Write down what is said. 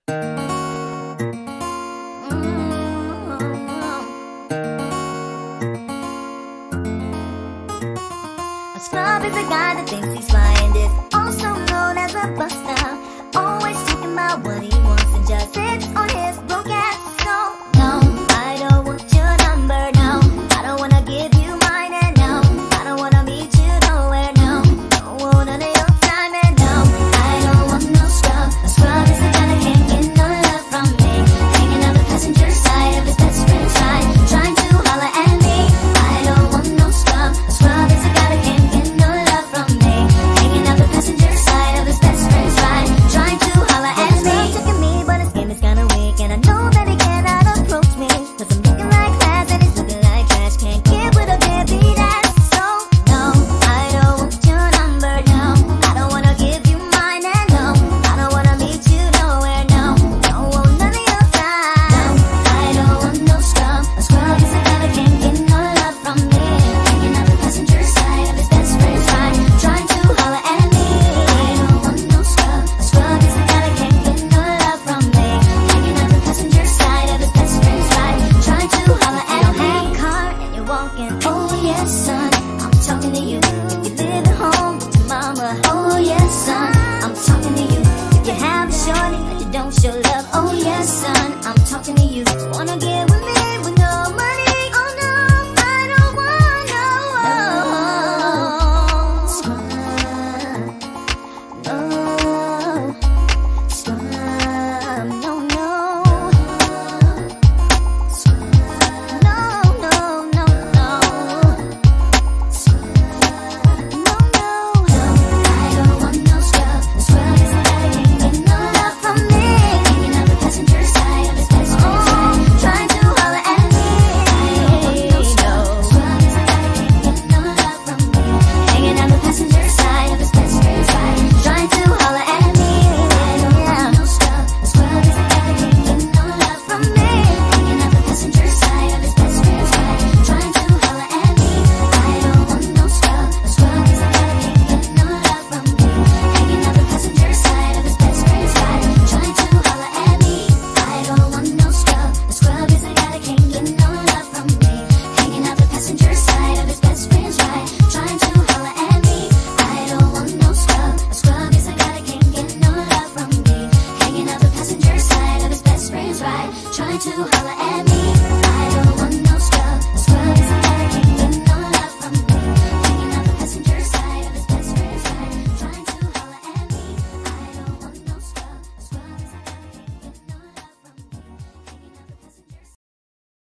A scrub is a guy that thinks he's flying, is also known as a buster. Always talking about what he wants and just sits on his broke ass. So, no, I don't want your number, no. I don't wanna give you mine, and no, I don't wanna meet you nowhere, no. Don't want none of your time, and no, I don't want no scrub. A scrub is a guy that can't get no love from me, hanging on the passenger side of his best friend's ride, trying to holler at me. I don't want no scrub. A scrub is a guy that can't get no love from me, hanging on the passenger side of his best friend's ride, trying to holler at me. He's checking me, but his game is kinda weak, and I know that he cannot approach me, 'cause I'm looking like class and he's looking like trash. Can't get with a deadbeat ass. So, no, I don't want your number, no. I don't wanna give you mine, and no, I don't wanna meet you nowhere, no. Don't want none of your time. No, I don't want no scrub. A scrub is a guy that can't get no love from me, hanging on the passenger side of his best friend's ride, trying to holler at me. I don't want no scrub. A scrub is a guy that can't get no love from me, hanging on the passenger side of his best friend's ride, trying to holler at me. You don't have a car and you're walking. Oh yes, son, I'm talking to you. If you live at home with your mama. Oh yes, son, I'm talking to you. If you have a shorty that you don't show love. Oh yes, son, I'm talking to you. Wanna get with me with no money? Oh no, I don't want no scrub. No scrub. No, no. No, no, no, no. No, no, no. I don't want no scrub. The scrub is a guy that can't get no love from me, hanging on the passenger side of his best friend's ride, trying to holler at me. I don't want no scrub. The scrub is a guy that can't get no love from me, hanging on the passenger side of his best friend's ride, trying to holler at me. I don't want no scrub. The scrub is a guy that can't get no love from me, hanging on the passenger side of his best friend's ride, trying to holler at me. I don't want no scrub. The scrub is a guy that can't get no love from me, hanging on the passenger side of his best friend's ride, trying to holler at me. I don't want no scrub. The scrub is a guy that can't get no love from me, hanging out the passenger side of his best friend's ride, trying to holler at me. I don't want no scrub. A scrub is a guy that can't get no love from me, hanging out the passenger side of his best friend's ride, trying to holler at me.